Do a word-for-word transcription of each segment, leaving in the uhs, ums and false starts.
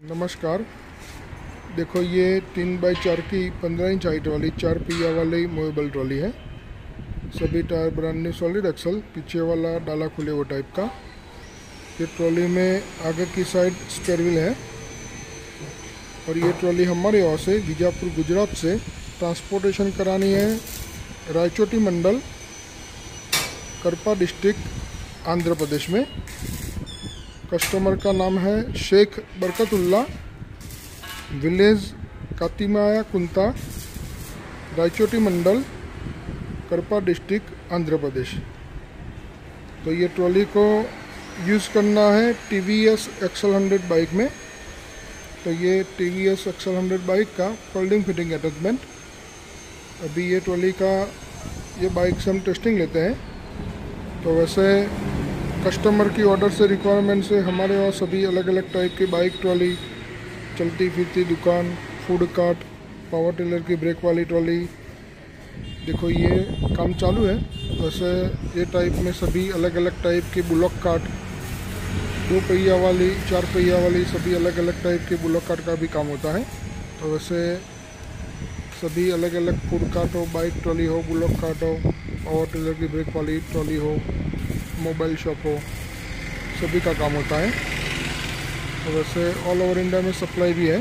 नमस्कार। देखो, ये तीन बाई चार की पंद्रह इंच हाइट वाली चार पहिया वाली मूवेबल ट्रॉली है। सभी tyre brand new solid axle, पीछे वाला डाला खुले वो टाइप का। ये ट्रॉली में आगे की साइड स्पेयर व्हील है और ये ट्रॉली हमारे यहाँ से बीजापुर गुजरात से ट्रांसपोर्टेशन करानी है रायचोटी मंडल, करपा डिस्ट्रिक्ट, आंध्र प्रदेश में। कस्टमर का नाम है शेख बरकतुल्ला, विलेज कातिमाया कुंता, रायचोटी मंडल, करपा डिस्ट्रिक्ट, आंध्र प्रदेश। तो ये ट्रॉली को यूज़ करना है T V S XL hundred bike में। तो ये T V S XL hundred bike का फोल्डिंग फिटिंग अटैचमेंट। अभी ये ट्रॉली का ये बाइक से हम टेस्टिंग लेते हैं। तो वैसे कस्टमर की ऑर्डर से रिक्वायरमेंट से हमारे यहाँ सभी अलग अलग टाइप की बाइक, ट्रॉली, चलती फिरती दुकान, फूड कार्ट, पावर टिलर की ब्रेक वाली ट्रॉली, देखो ये काम चालू है। वैसे ये टाइप में सभी अलग अलग टाइप की बुलॉक कार्ट, दो पहिया वाली, चार पहिया वाली, सभी अलग अलग टाइप की बुलॉक कार्ट का भी काम होता है। तो वैसे सभी अलग अलग फूड कार्ट हो, बाइक ट्रॉली हो, बुलॉक कार्ट हो, पावर टिलर की ब्रेक वाली ट्रॉली हो, मोबाइल शॉप हो, सभी का काम होता है। तो वैसे ऑल ओवर इंडिया में सप्लाई भी है।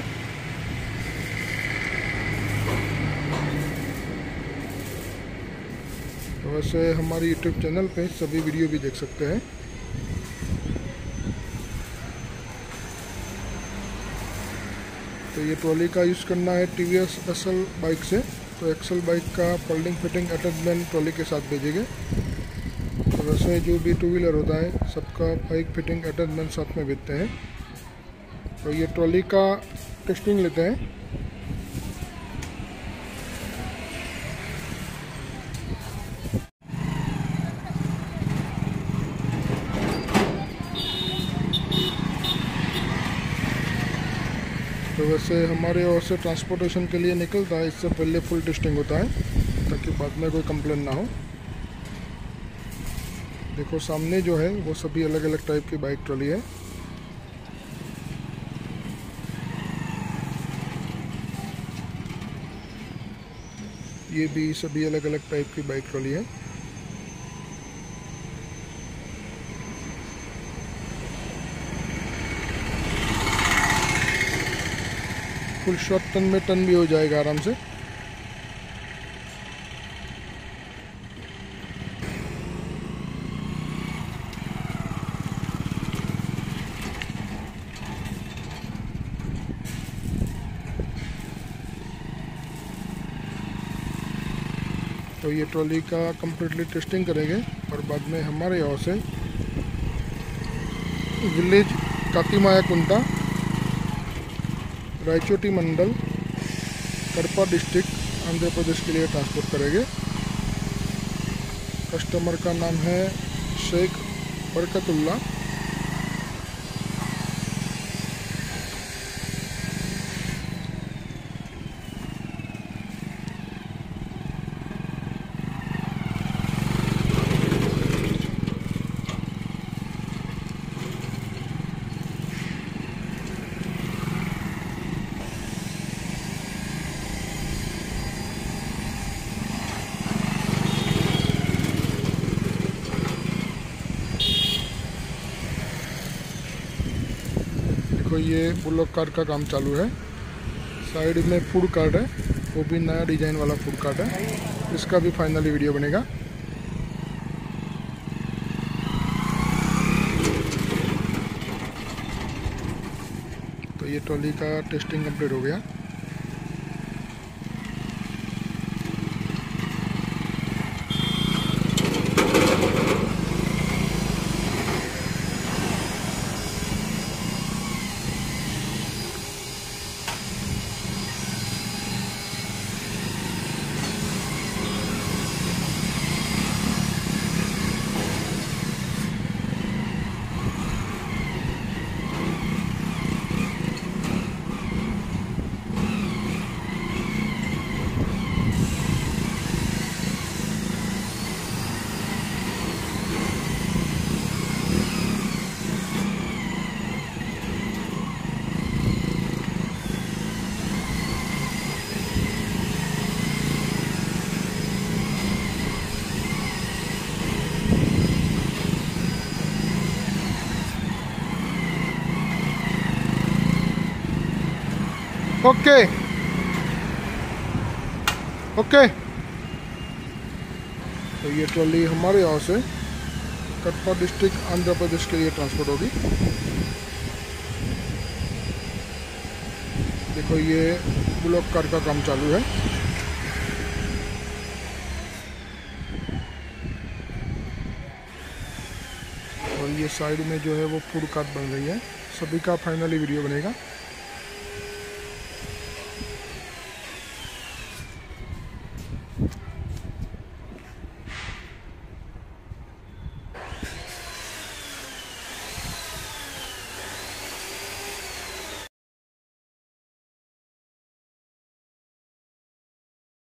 तो वैसे हमारी यूट्यूब चैनल पे सभी वीडियो भी देख सकते हैं। तो ये ट्रॉली का यूज़ करना है T V S XL bike से। तो एक्सल बाइक का फोल्डिंग फिटिंग अटैचमेंट ट्रॉली के साथ भेजेंगे। तो वैसे जो भी टू व्हीलर होता है सबका बाइक फिटिंग अटैचमेंट साथ में भेजते हैं। तो ये ट्रॉली का टेस्टिंग लेते हैं। तो वैसे हमारे ओर से ट्रांसपोर्टेशन के लिए निकलता है, इससे पहले फुल टेस्टिंग होता है ताकि बाद में कोई कंप्लेन ना हो। देखो सामने जो है वो सभी अलग अलग टाइप की बाइक ट्रॉली है। ये भी सभी अलग अलग टाइप की बाइक ट्रॉली है। फुल शॉर्ट टन में टन भी हो जाएगा आराम से। तो ये ट्रॉली का कम्प्लीटली टेस्टिंग करेंगे और बाद में हमारे यहाँ से विलेज कातिमाया कुंता, रायचोटी मंडल, करपा डिस्ट्रिक्ट, आंध्र प्रदेश के लिए ट्रांसपोर्ट करेंगे। कस्टमर का नाम है शेख बरकतुल्ला। देखो ये बुलॉक कार्ट का काम चालू है। साइड में फूड कार्ट है, वो भी नया डिजाइन वाला फूड कार्ट है। इसका भी फाइनली वीडियो बनेगा। तो ये ट्रॉली का टेस्टिंग कंप्लीट हो गया। Okay okay. तो ये ट्रॉली हमारे यहाँ से कटपा डिस्ट्रिक्ट आंध्र प्रदेश के लिए ट्रांसपोर्ट होगी। देखो ये ब्लॉक कार का काम चालू है। और ये साइड में जो है वो फूड कार्ट बन रही है। सभी का फाइनली वीडियो बनेगा।